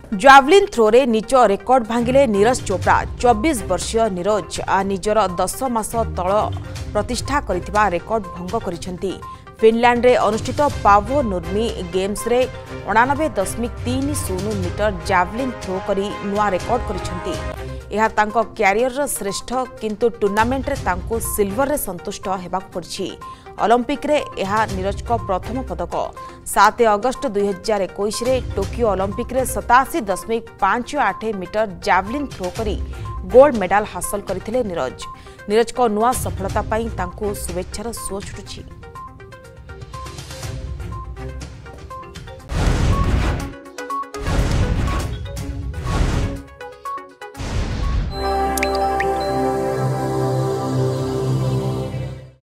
Javelin throw रे निज record भांगिले Neeraj Chopra 24 वर्षीय नीरज निजर 10 मास तल प्रतिष्ठा करिथिबा रेकर्ड भंग करिसेंती। फिनलैंड रे अनुष्ठित पावो नुर्मी गेम्स रे 89.30 मीटर जावलिन थ्रो करी नुआ रेकर्ड करिसेंती। यह तांको क्यारियर श्रेष्ठ किंतु टूर्नामेंट रे तांको सिल्वर रे संतुष्ट हेबाक पड़छि। ओलंपिक रे यह नीरज को प्रथम पदक। 7 अगस्त 2021 रे टोकियो ओलंपिक रे 87.58 मीटर जावलिन थ्रो करी गोल्ड मेडल हासिल करथिले नीरज को नुआ सफलता पाई तांको शुभेच्छार सुଅ छुटुछि।